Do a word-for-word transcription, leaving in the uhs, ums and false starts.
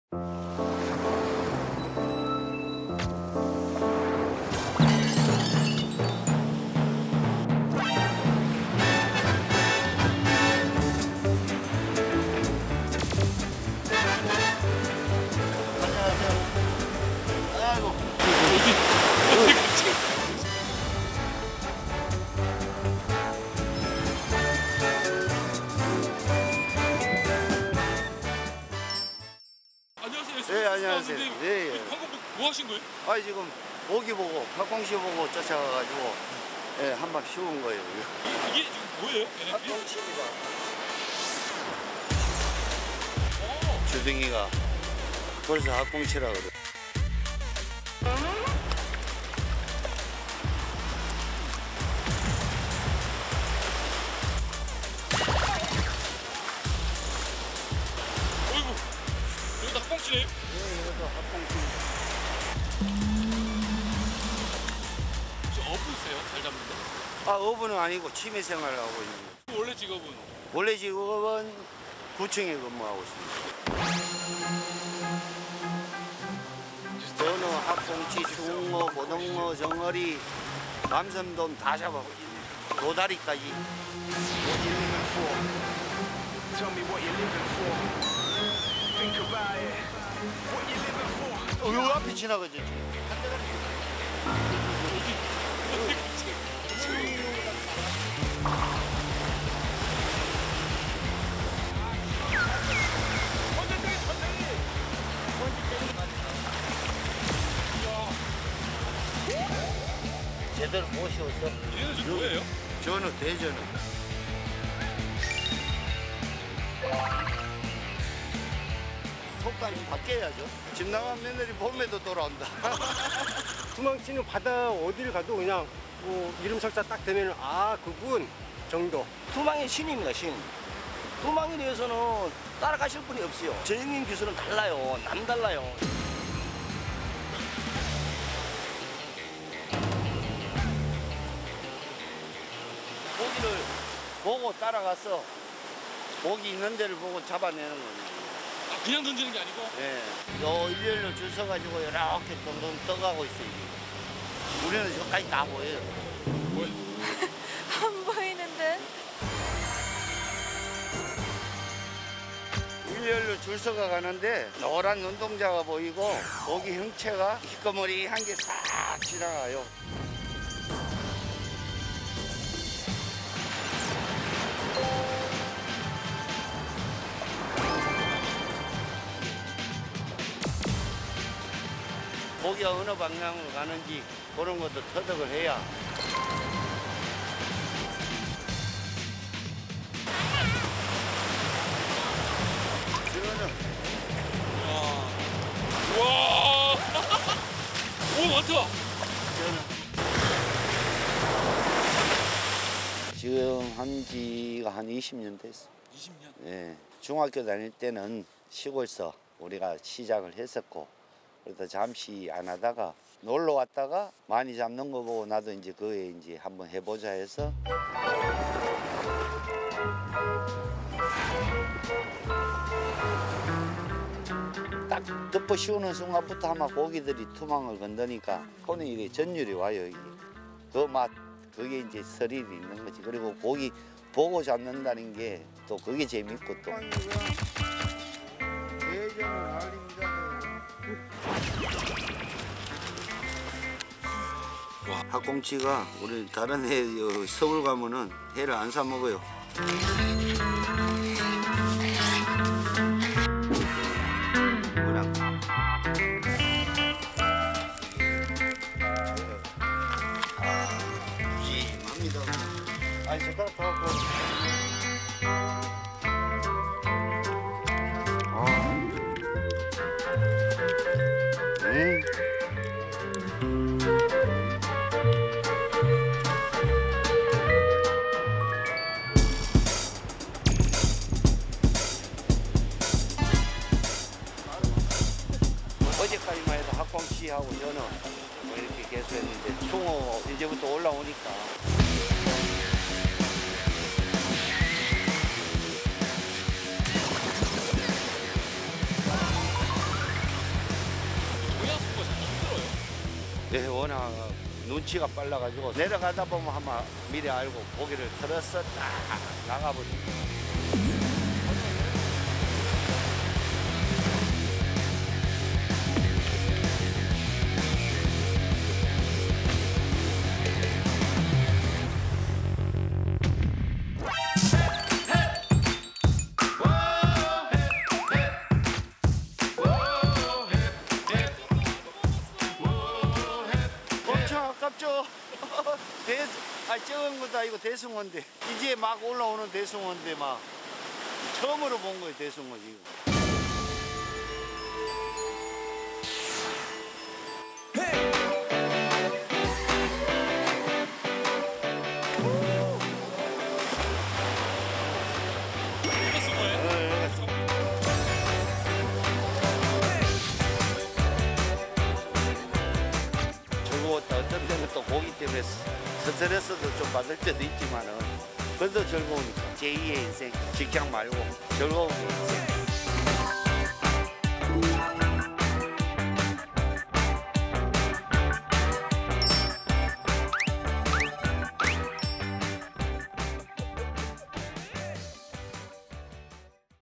네, 안녕하세요. 아, 예, 예. 방금 뭐, 뭐 하신 거예요? 아, 지금 모기 보고, 박공씨 보고 쫓아가가지고, 예, 한 방 씌운 거예요. 이게 지금 뭐예요? 박공씨입니다. 어. 주둥이가. 그래서 박공씨라 그래. 어이구, 여기 다 꽁치네. 예, 이것도 박공씨. 혹시 어부세요? 잘 잡는데? 아, 어부는 아니고 취미 생활을 하고 있는 거예요. 원래 직업은? 원래 직업은 구청에 근무하고 있습니다. 전어, 합공치, 숭어, 고등어, 정어리, 감섬돔 다 잡아보고 있습니다. 도다리까지. 어, 요 앞에 지나가죠, 지금. 제대로 모셔서. 얘는 지금 뭐예요? 전어, 대전어. 속담이 바뀌어야죠. 집 나간 며느리 봄에도 돌아온다. 도망치는 바다 어디를 가도 그냥 뭐 이름 설자 딱 되면 아 그분 정도. 투망의 신입니다, 신. 투망에 대해서는 따라가실 분이 없어요. 저 형님 기술은 달라요. 남달라요. 고기를 보고 따라가서 고기 있는 데를 보고 잡아내는 겁니다. 아, 그냥 던지는 게 아니고? 네. 요 일렬로 줄 서가지고 이렇게 덩덩 떠가고 있어요. 이게. 우리는 저까지 다 보여요. 뭐예요? 안 보이는데? 일렬로 줄 서가 가는데 노란 눈동자가 보이고 고기 형체가 희꺼머리한 게 싹 지나가요. 고기가 어느 방향으로 가는지 그런 것도 터득을 해야. 저는 와. 와. 오, 많다. 저는 지금 한 지가 한 이십 년 됐어. 이십 년? 예. 중학교 다닐 때는 시골서 우리가 시작을 했었고, 그러다 잠시 안 하다가 놀러 왔다가 많이 잡는 거 보고 나도 이제 그에 이제 한번 해보자 해서. 딱 덮어 씌우는 순간부터 아마 고기들이 투망을 건드니까 손에 이게 전율이 와요. 이게. 그 맛, 그게 이제 스릴이 있는 거지. 그리고 고기 보고 잡는다는 게 또 그게 재밌고 또. 학꽁치가 우리 다른 해 서울 가면은 회를 안 사 먹어요. 뭐랑 아, 심합니다. 아니 젓가락 다 갖고. 아, 음. 어제까지만 해도 학광씨하고 저는 뭐 이렇게 계속 했는데 숭어 이제부터 올라오니까. 네, 워낙 눈치가 빨라가지고 내려가다 보면 아마 미리 알고 고기를 틀어서 딱 나가버립니다. 엄청 아깝죠? 대, 아, 적은 것도 아니고 대숭어인데 이제 막 올라오는 대숭어인데 막 처음으로 본 거예요, 대숭어 지금. 이거 쓴 거예요? 즐거웠다. 어떤 때는 또 고기 때문에 스트레스도 좀 받을 때도 있지만은 그래도 즐거우니까 제이의 인생 직장 말고 즐거운 게 인생.